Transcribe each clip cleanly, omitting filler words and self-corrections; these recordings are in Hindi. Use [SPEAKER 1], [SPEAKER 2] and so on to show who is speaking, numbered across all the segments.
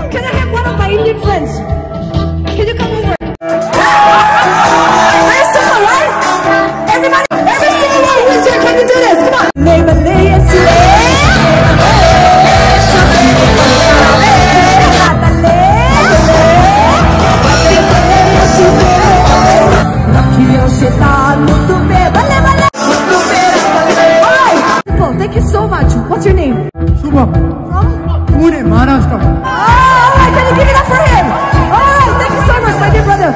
[SPEAKER 1] Can I have one of my Indian friends? Can you come over? Very simple, right? Everybody, every single one who is here, can you do this? Come on. Thank you so much. What's your name?
[SPEAKER 2] Subha.
[SPEAKER 1] From?
[SPEAKER 2] Pune, Maharashtra.
[SPEAKER 1] Alright, can you give it up for him? Alright, thank you so much, my dear brother.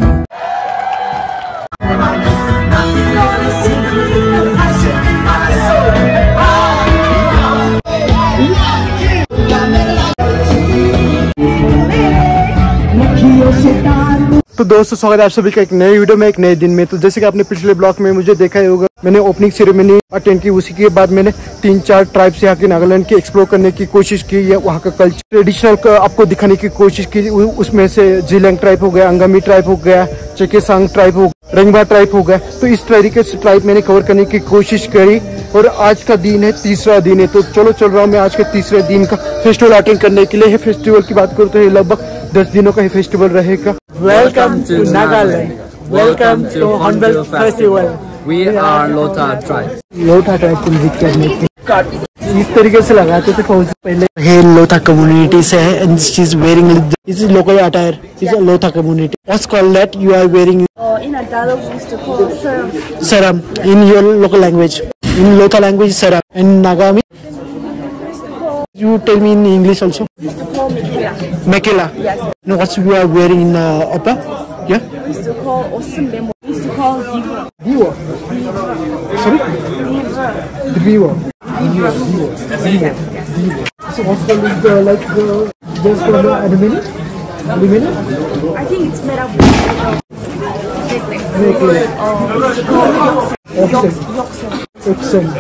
[SPEAKER 2] तो दोस्तों स्वागत है आप सभी का एक नए वीडियो में एक नए दिन में। तो जैसे कि आपने पिछले ब्लॉग में मुझे देखा ही होगा, मैंने ओपनिंग सेरेमनी अटेंड की। उसी के बाद मैंने 3-4 ट्राइब्स यहाँ के नागालैंड की एक्सप्लोर करने की कोशिश की, या वहाँ का कल्चर ट्रेडिशनल आपको दिखाने की कोशिश की। उसमें से जिलेंग ट्राइब हो गया, अंगामी ट्राइब हो गया, चेकेसांग ट्राइब हो गया, रंगबा ट्राइब हो गया। तो इस तरीके से ट्राइब मैंने कवर करने की कोशिश करी और आज का दिन है, तीसरा दिन है। तो चलो चल रहा हूँ मैं आज के तीसरे दिन का फेस्टिवल अटेंड करने के लिए। फेस्टिवल की बात करूँ तो ये लगभग 10 दिनों का ही फेस्टिवल रहेगा।
[SPEAKER 3] Welcome to Nagaland. Welcome to Hornbill Festival. We are Lota tribe.
[SPEAKER 2] Lotha tribe को विजिट करने के इस तरीके से लगाते थे फौज पहले। हे लोथा कम्युनिटी से है and she is wearing this is local attire. This is a Lotha community. What's called that you are wearing?
[SPEAKER 1] In a dialogue we used to call saram.
[SPEAKER 2] Saram in your local language. In Lotha language saram and Nagami. You tell me in English also.
[SPEAKER 1] We used to call Mekela.
[SPEAKER 2] Mekela.
[SPEAKER 1] Yes.
[SPEAKER 2] No, what you are wearing in upper? Yeah.
[SPEAKER 1] We used to call Osum Memo. We used to call Diva.
[SPEAKER 2] Diva. Sorry.
[SPEAKER 1] Diva.
[SPEAKER 2] Diva. So what's called is like just for the aluminium?
[SPEAKER 1] I think it's made up of
[SPEAKER 2] Mekela.
[SPEAKER 1] we used to call Yoksam.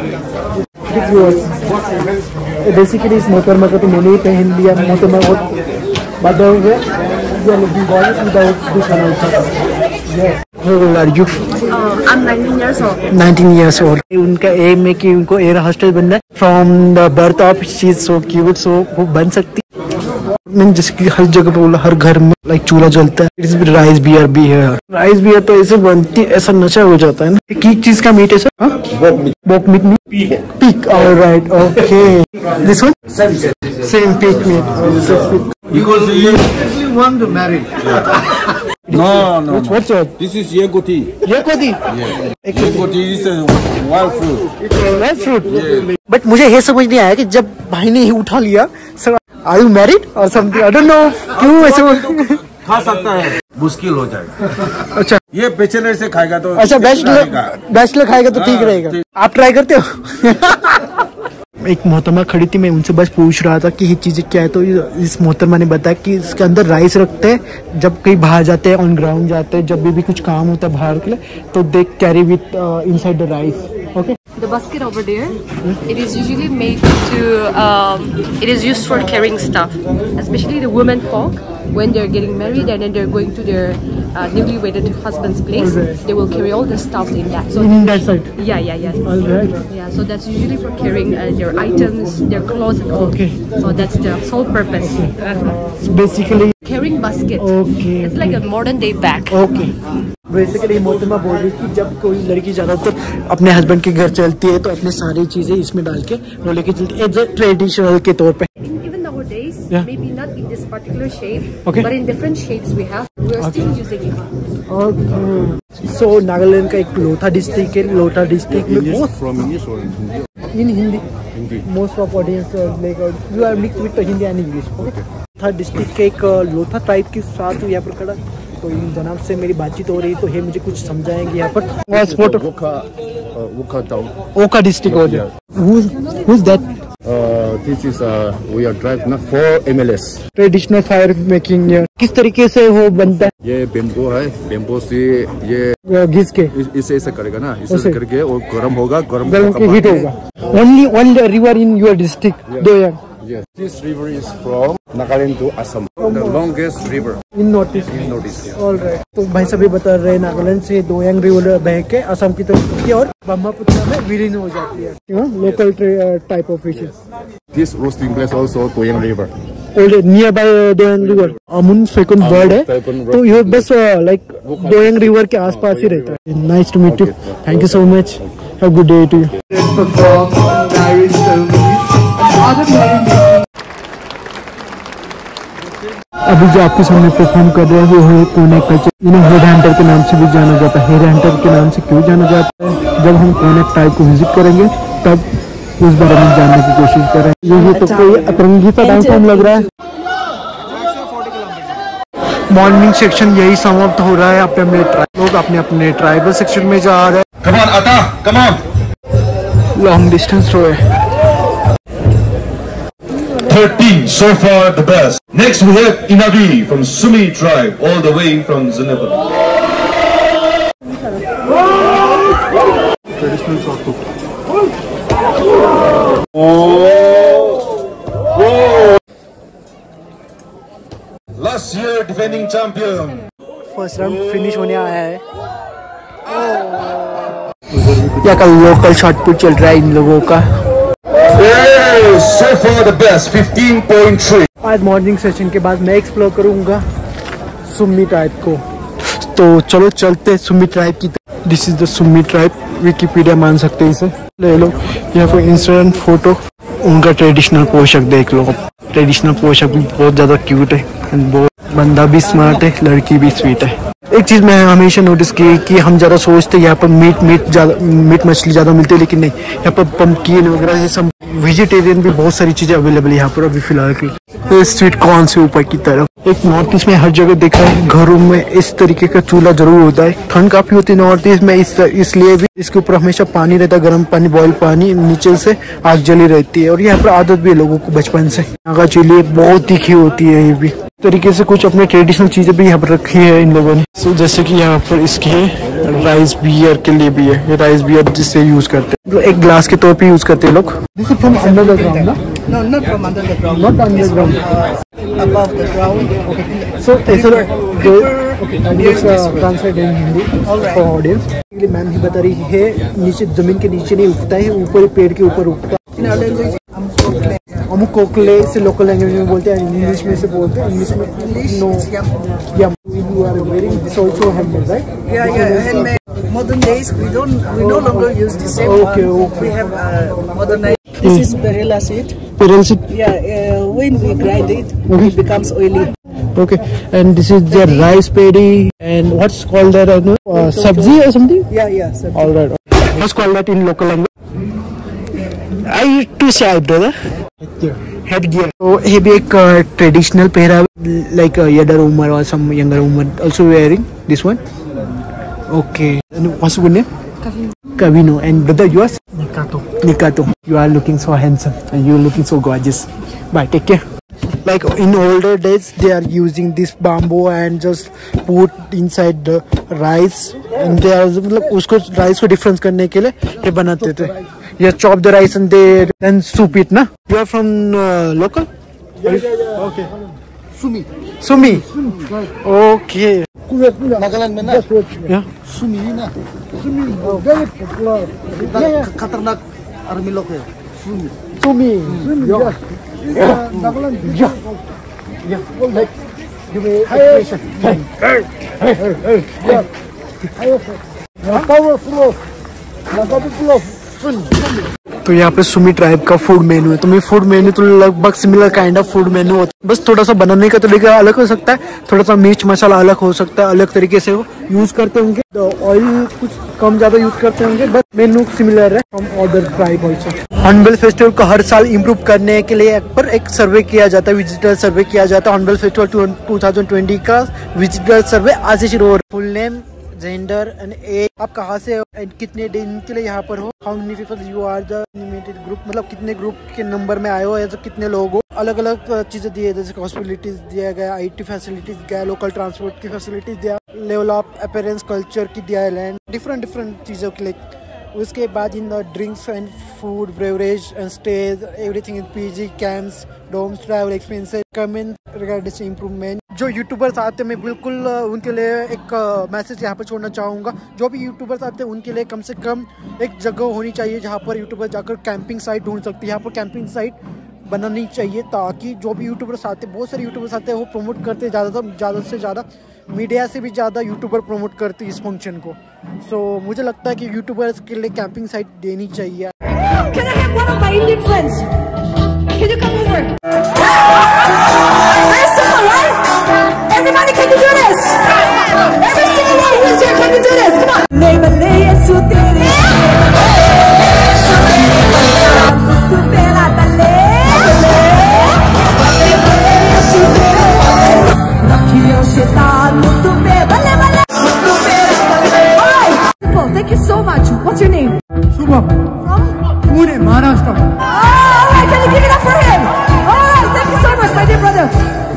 [SPEAKER 2] Basically इस मोहतरमा का तो मैंने ही पहन लिया। मोहतरमा बहुत बड़ा हो गया।
[SPEAKER 1] I'm 19 years old.
[SPEAKER 2] 19 years old. उनका एम है कि उनको एयर होस्टेस बनना है। From the birth of she is so cute, so वो बन सकती। मैंने जैसे कि हर जगह पे बोला, हर घर में लाइक चूल्हा जलता है। इट्स राइस बियर भी है। राइस बियर तो ऐसे बनती, ऐसा नशा हो जाता है ना। की चीज का मीट है sir? Pork meat pig. Alright, okay. This one same pig meat.
[SPEAKER 4] Because you want to marry. No.
[SPEAKER 2] What's that?
[SPEAKER 4] This is yegoti.
[SPEAKER 2] Yegoti?
[SPEAKER 4] Yeah. Yegoti is a wild fruit.
[SPEAKER 2] Wild fruit?
[SPEAKER 4] Yeah.
[SPEAKER 2] But मुझे ये समझ नहीं आया कि जब भाई ने ही उठा लिया, sir are you married or something, I don't know क्यों ऐसे।
[SPEAKER 4] खा सकता है, मुश्किल हो जाएगा।
[SPEAKER 2] अच्छा,
[SPEAKER 4] ये बैचलर से खाएगा तो
[SPEAKER 2] अच्छा बैचलर खाएगा तो ठीक रहेगा। आप ट्राई करते हो? एक मोहतरमा खड़ी थी, मैं उनसे बस पूछ रहा था कि ये चीजें क्या है। तो इस मोहतरमा ने बताया कि इसके अंदर राइस रखते हैं, जब कहीं बाहर जाते हैं, ऑन ग्राउंड जाते हैं, जब भी कुछ काम होता है बाहर के लिए, तो they carry with inside the rice. Okay.
[SPEAKER 5] The basket over there, it is usually made to, it is used for carrying stuff, especially the women folk when they're getting married and then they're going to their newly wedded husband's place.
[SPEAKER 2] Alright.
[SPEAKER 5] They will carry all the stuff in that. So
[SPEAKER 2] In that side.
[SPEAKER 5] yeah.
[SPEAKER 2] All right.
[SPEAKER 5] Yeah, so that's usually for carrying their items, their clothes and all.
[SPEAKER 2] Okay.
[SPEAKER 5] So that's the sole purpose.
[SPEAKER 2] Basically
[SPEAKER 5] Carrying basket.
[SPEAKER 2] Okay.
[SPEAKER 5] It's like a modern day bag.
[SPEAKER 2] Okay. Basically मोहतरमा बोल रही थी जब कोई लड़की ज्यादातर अपने हस्बैंड के घर चलती है तो अपनी सारी चीजें इसमें डाल के वो लेके चलती है, एज ए ट्रेडिशनल के तौर पे।
[SPEAKER 5] Even nowadays,
[SPEAKER 2] Yeah.
[SPEAKER 5] maybe not in this particular shape,
[SPEAKER 2] Okay.
[SPEAKER 5] but in different shapes we have. We are still using it.
[SPEAKER 2] Okay. So Nagaland का एक लोथा डिस्ट्रिक्ट है। लोथा डिस्ट्रिक्ट में most
[SPEAKER 4] From English or Hindi?
[SPEAKER 2] In Hindi most of audience like you are mix with Hindi and English. Okay. Lotha district के एक लोथा ट्राइब के साथ यहाँ पर खड़ा, तो इन जनाब से मेरी बातचीत हो रही, तो ये मुझे कुछ समझाएंगे यहाँ पर।
[SPEAKER 4] Woka town.
[SPEAKER 2] ओका डिस्ट्रिक्ट हो जाए। Who's that?
[SPEAKER 4] This is we are drive not for MLS.
[SPEAKER 2] Traditional fire making किस तरीके से वो बनता है?
[SPEAKER 4] ये बेम्बो है, बेम्बो से ये
[SPEAKER 2] घिस के
[SPEAKER 4] इसे ऐसा करेगा ना, इसे
[SPEAKER 2] ऐसे?
[SPEAKER 4] करके और गर्म होगा, गर्म
[SPEAKER 2] के हीट होगा। Only one river in your district Doyang.
[SPEAKER 4] Yes, this river is from Nagaland to Assam, the longest river
[SPEAKER 2] in north east.
[SPEAKER 4] in Northeast.
[SPEAKER 2] Alright. तो भाई सभी बता रहे हैं नागालैंड से दोयांग रिवर बह के असम की तरफ होती है और ब्रह्मपुत्र में विलीन हो जाती है। Local type of fishes.
[SPEAKER 4] This roasting place also Doyang River.
[SPEAKER 2] Old nearby Doyang river. अमुन फेकुन वर्ड है, तो ये बस लाइक दोयंग रिवर के आसपास ही रहता है। Nice to meet you, thank you so much, have good day to you. अभी जो आपके सामने परफॉर्म कर रहे हैं वो है कोनेक कल्चर। इन्हें हेड हंटर के नाम से भी जाना जाता है। हेड हंटर के नाम से क्यों जाना जाता है, जब हम कोनेक ट्राइब को विजिट करेंगे तब उस बारे में जानने की कोशिश करें। ये तो कोई अतरंगी सा डांस फॉर्म लग रहा है। मॉर्निंग सेक्शन यही समाप्त हो रहा है। अपने लोग अपने अपने ट्राइबल सेक्शन में जा रहे हैं।
[SPEAKER 4] Come on, Ata, come on.
[SPEAKER 2] Long distance throw है।
[SPEAKER 6] 13 so far the best. Next we have Inabi from Sumi tribe all the way from Zinneber.
[SPEAKER 4] Traditional Saku.
[SPEAKER 6] Last year defending champion.
[SPEAKER 2] First round finish होने आया है। क्या का लोकल शॉट पुट चल रहा है इन लोगों का।
[SPEAKER 6] So far the best 15.3.
[SPEAKER 2] आज मॉर्निंग सेशन के बाद मैं एक्सप्लोर करूंगा सुमी ट्राइब को। तो चलो चलते सुमी ट्राइब की। This is the Sumi tribe, Wikipedia मान सकते हैं इसे। ले लो यहाँ पर इंसिडेंट फोटो। उनका ट्रेडिशनल पोशाक देख लो। ट्रेडिशनल पोशाक भी बहुत ज्यादा क्यूट है। बहुत बंदा भी स्मार्ट है, लड़की भी स्वीट है। एक चीज मैं हमेशा नोटिस की कि हम ज्यादा सोचते यहाँ पर मीट मछली ज्यादा मिलती है, लेकिन नहीं, यहाँ पर पम्पकिन वगैरह ये सब वेजिटेरियन भी बहुत सारी चीजें अवेलेबल है यहाँ पर अभी फिलहाल की। तो स्वीट कॉर्न से ऊपर की तरफ एक नॉर्थ ईस्ट में हर जगह देखा है घरों में इस तरीके का चूल्हा जरूर होता है। ठंड काफी होती है नॉर्थ ईस्ट में, इसलिए भी इसके ऊपर हमेशा पानी रहता है, गर्म पानी, बॉयल पानी, नीचे से आग जली रहती है। और यहाँ पर आदत भी है लोगों को बचपन से। यहाँ का चूल्हे बहुत तीखी होती है। ये भी तरीके से कुछ अपने ट्रेडिशनल चीजें भी यहाँ पर रखी है इन लोगों ने। So, जैसे कि यहाँ पर इसके राइस बियर के लिए भी है। ये राइस बियर जिससे यूज करते हैं, तो एक ग्लास के तौर पे यूज करते हैं लोग। This is from under the ground, ना?
[SPEAKER 7] No, not from under the ground.
[SPEAKER 2] Not under the ground.
[SPEAKER 7] Above the ground.
[SPEAKER 2] So, ऐसा translate in Hindi for audience. Ma'am ही बता रही है नीचे जमीन के नीचे नहीं उगता है, ऊपर पेड़ के ऊपर उगता है।
[SPEAKER 7] In our language,
[SPEAKER 2] अमुक कोकले से लोकल लैंग्वेज में बोलते हैं, इंग्लिश में से बोलते हैं। इंग्लिश में नो यम you are wearing this also handmade, right?
[SPEAKER 7] yeah, handmade. Modern days, we no longer use the same
[SPEAKER 2] Okay,
[SPEAKER 7] one.
[SPEAKER 2] okay.
[SPEAKER 7] We have modernized. This is perilla seed.
[SPEAKER 2] Perilla seed.
[SPEAKER 7] Yeah, when we grind it, it becomes oily.
[SPEAKER 2] Okay, and this is the rice paddy, and what's called that? Sabzi or something?
[SPEAKER 7] Yeah. So
[SPEAKER 2] All right. What's called that in local language? I too shy, brother. Headgear. So ये भी एक ट्रेडिशनल पहरावा, like younger woman or some younger woman also wearing this one. Okay. And what's your name? Kavino. And brother, yours? Nikato. You are looking so handsome and you are looking so gorgeous. Bye. Take care. Like in older days, they are using this bamboo and just put inside the rice, and they are मतलब उसको rice को difference करने के लिए ये बनाते थे। Yeah, chop the rice and they then soup it, na? You are from local? Yeah. Okay. Sumi. Okay.
[SPEAKER 8] Nagaland में ना?
[SPEAKER 2] Yeah.
[SPEAKER 8] Sumi ना? Sumi very popular. खतरनाक आर्मी लोग है।
[SPEAKER 2] Sumi. Yeah. Nagaland. Yeah. Like, give me explanation. Powerful. तो यहाँ पे सुमी ट्राइब का फूड मेन्यू है। तो मैं फूड मेन्यू तो लगभग similar kind of food menu होता है, बस थोड़ा सा बनाने का तरीका अलग हो सकता है, थोड़ा सा मिर्च मसाला अलग हो सकता है, अलग तरीके से वो यूज करते होंगे, तो ऑयल कुछ कम ज्यादा यूज करते होंगे, बट मेन्यू सिमिलर है from other tribe also. Hornbill festival को हर साल इम्प्रूव करने के लिए एक सर्वे किया जाता है, विजिटर सर्वे किया जाता है। हॉर्नबिल फेस्टिवल 2020 का विजिटर सर्वे आज से शुरू हो रहा है। Full name, gender and age, आप कहाँ से हो एंड कितने दिन के लिए यहाँ पर हो, how many people you are the limited group, मतलब कितने ग्रुप के नंबर में आए हो या तो कितने लोग हो। अलग अलग चीजें दी है, जैसे हॉस्पिटलिटीज दिया गया, IT फैसिलिटीज दिया, लोकल ट्रांसपोर्ट की फैसिलिटीज दिया, लेवल ऑफ अपीयरेंस कल्चर की दिया है, लैंड डिफरेंट चीजों के लिए। उसके बाद in the drinks and food, beverage and stage, everything in PG camps, domes, travel expenses, comment regarding improvement. जो यूट्यूबर्स आते हैं मैं बिल्कुल उनके लिए एक मैसेज यहाँ पर छोड़ना चाहूँगा। जो भी यूट्यूबर्स आते हैं उनके लिए कम से कम एक जगह होनी चाहिए जहाँ पर यूट्यूबर जाकर कैंपिंग साइट ढूंढ सकते हैं। यहाँ पर कैंपिंग साइट बनानी चाहिए, ताकि जो भी यूट्यूबर्स आते हैं, बहुत सारे यूट्यूबर्स आते हैं, वो प्रमोट करते हैं ज़्यादा से ज़्यादा, मीडिया से भी ज़्यादा यूट्यूबर प्रमोट करते हैं इस फंक्शन को। सो मुझे लगता है कि यूट्यूबर्स के लिए कैंपिंग साइट देनी चाहिए।
[SPEAKER 1] Can I have one of my Indian friends? Can you come over? Very simple, right? Everybody, can you do this? Every single one who is here, can you do this? Come on. Thank you so much. What's your name?
[SPEAKER 2] Shubham.
[SPEAKER 1] From?
[SPEAKER 2] Pune, Maharashtra.
[SPEAKER 1] All right, can you give it up for him? All right, thank you so much, my dear brother.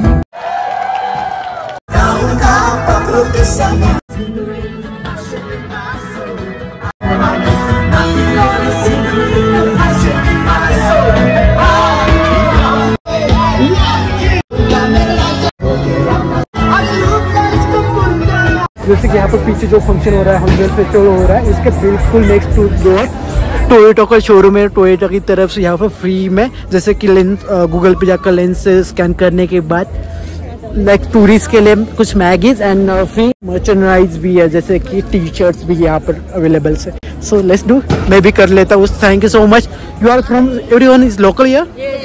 [SPEAKER 2] जैसे कि यहाँ पर पीछे जो फंक्शन हो रहा है, हॉर्नबिल फेस्टिवल हो रहा है, इसके बिल्कुल नेक्स्ट टू डोर टोयोटा का शोरूम है। टोयोटा की तरफ से यहाँ पर फ्री में, जैसे कि लेंस गूगल पे जाकर लेंस से स्कैन करने के बाद लाइक टूरिस्ट के लिए कुछ मैगीज एंड फ्री मर्चेंडाइज भी है, जैसे कि टी शर्ट्स भी यहाँ पर अवेलेबल है। सो लेट्स डू, मैं भी कर लेता हूँ। Thank you so much. You are from, everyone is local here?